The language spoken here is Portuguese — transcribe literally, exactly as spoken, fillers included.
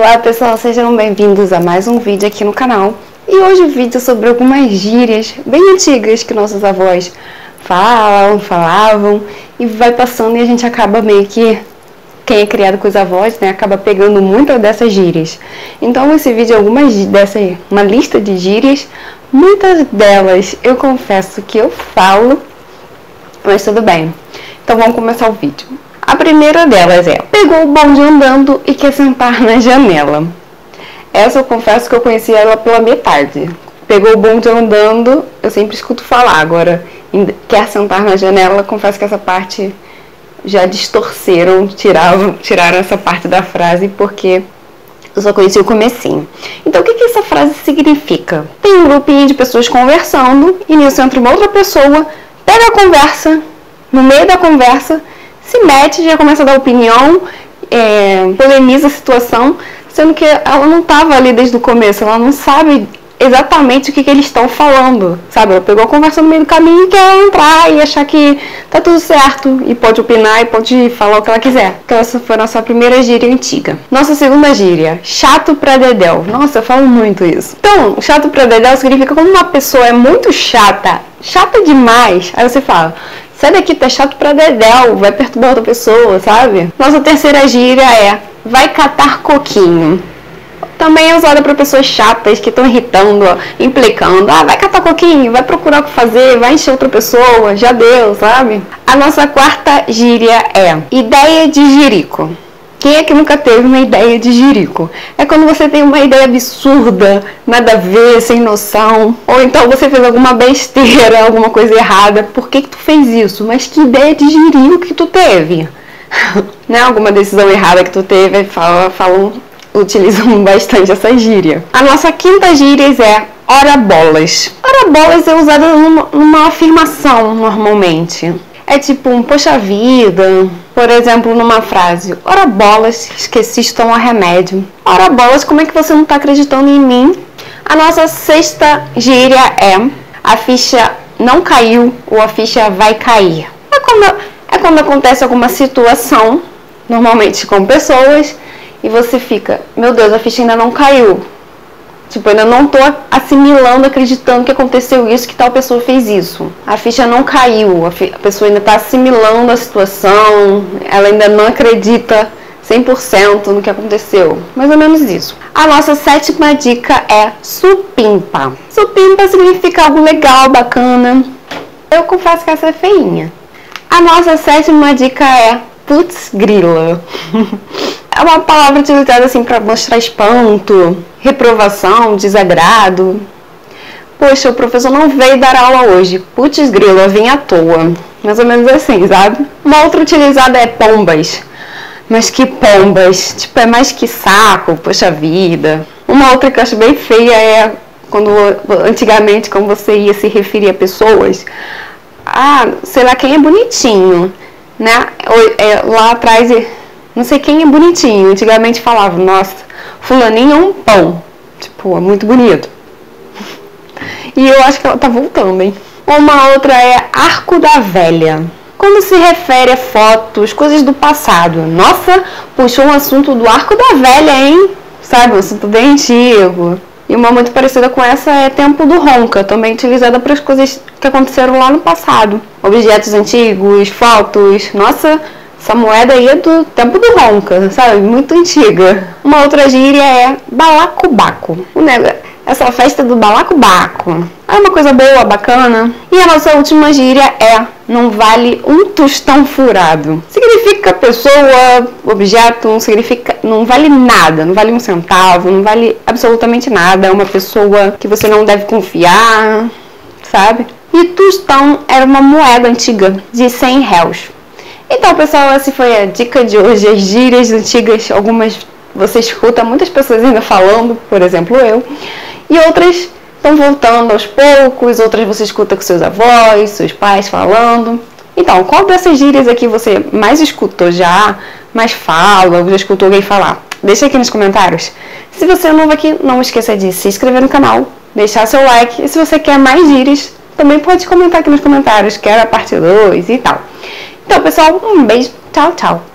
Olá pessoal, sejam bem-vindos a mais um vídeo aqui no canal. E hoje o vídeo é sobre algumas gírias bem antigas que nossos avós falam, falavam e vai passando e a gente acaba meio que, quem é criado com os avós, né, acaba pegando muitas dessas gírias. Então esse vídeo é algumas dessas, uma lista de gírias, muitas delas eu confesso que eu falo, mas tudo bem. Então vamos começar o vídeo. A primeira delas é: pegou o bonde andando e quer sentar na janela. Essa eu confesso que eu conheci ela pela metade. Pegou o bonde andando, eu sempre escuto falar. Agora, quer sentar na janela, confesso que essa parte já distorceram, tiraram, tiraram essa parte da frase, porque eu só conheci o comecinho. Então, o que, que essa frase significa? Tem um grupinho de pessoas conversando e nisso entra uma outra pessoa, pega a conversa, no meio da conversa, se mete, já começa a dar opinião, é, polemiza a situação, sendo que ela não estava ali desde o começo, ela não sabe exatamente o que, que eles estão falando, sabe? Ela pegou a conversa no meio do caminho e quer entrar e achar que tá tudo certo, e pode opinar e pode falar o que ela quiser. Então essa foi a nossa primeira gíria antiga. Nossa segunda gíria: chato pra dedéu. Nossa, eu falo muito isso. Então, chato pra dedéu significa quando uma pessoa é muito chata, chata demais, aí você fala: sai daqui, tá chato pra dedéu, vai perturbar outra pessoa, sabe? Nossa terceira gíria é: vai catar coquinho. Também é usada para pessoas chatas que estão irritando, implicando. Ah, vai catar coquinho, vai procurar o que fazer, vai encher outra pessoa, já deu, sabe? A nossa quarta gíria é ideia de jirico. Quem é que nunca teve uma ideia de jirico? É quando você tem uma ideia absurda, nada a ver, sem noção. Ou então você fez alguma besteira, alguma coisa errada. Por que que tu fez isso? Mas que ideia de jirico que tu teve? Né? Alguma decisão errada que tu teve, falam, falam, utilizam bastante essa gíria. A nossa quinta gíria é ora bolas. Ora bolas é usada numa, numa afirmação, normalmente. É tipo um poxa vida, por exemplo, numa frase: ora bolas, esqueci tomar remédio. Ora bolas, como é que você não está acreditando em mim? A nossa sexta gíria é: a ficha não caiu ou a ficha vai cair. É quando, é quando acontece alguma situação, normalmente com pessoas, e você fica: meu Deus, a ficha ainda não caiu. Tipo, ainda não tô assimilando, acreditando que aconteceu isso, que tal pessoa fez isso. A ficha não caiu, a, fi- a pessoa ainda tá assimilando a situação, ela ainda não acredita cem por cento no que aconteceu. Mais ou menos isso. A nossa sétima dica é supimpa. Supimpa significa algo legal, bacana. Eu confesso que essa é feinha. A nossa sétima dica é putz grila. É uma palavra utilizada assim para mostrar espanto, reprovação, desagrado. Poxa, o professor não veio dar aula hoje. Putz grila, vim à toa. Mais ou menos assim, sabe? Uma outra utilizada é pombas. Mas que pombas? Tipo, é mais que saco, poxa vida. Uma outra que eu acho bem feia é quando antigamente, quando você ia se referir a pessoas, ah, sei lá quem é bonitinho, né? Lá atrás, não sei quem é bonitinho. Antigamente falava: nossa, fulaninho é um pão. Tipo, é muito bonito. E eu acho que ela tá voltando, hein? Uma outra é arco da velha. Quando se refere a fotos, coisas do passado. Nossa, puxou um assunto do arco da velha, hein? Sabe, um assunto bem antigo. E uma muito parecida com essa é tempo do ronca, também utilizada para as coisas que aconteceram lá no passado. Objetos antigos, fotos. Nossa, essa moeda aí é do tempo do ronca, sabe? Muito antiga. Uma outra gíria é balacobaco. Essa festa do balacobaco é uma coisa boa, bacana. E a nossa última gíria é não vale um tostão furado. Significa pessoa, objeto, não significa, não vale nada, não vale um centavo, não vale absolutamente nada. É uma pessoa que você não deve confiar, sabe? E tostão era uma moeda antiga de cem réus. Então, pessoal, essa foi a dica de hoje, as gírias antigas. Algumas você escuta muitas pessoas ainda falando, por exemplo, eu, e outras estão voltando aos poucos, outras você escuta com seus avós, seus pais falando. Então, qual dessas gírias aqui você mais escutou já, mais fala, ou já escutou alguém falar? Deixa aqui nos comentários. Se você é novo aqui, não esqueça de se inscrever no canal, deixar seu like, e se você quer mais gírias, também pode comentar aqui nos comentários, quero a parte dois e tal. Então, pessoal, um beijo, tchau, tchau.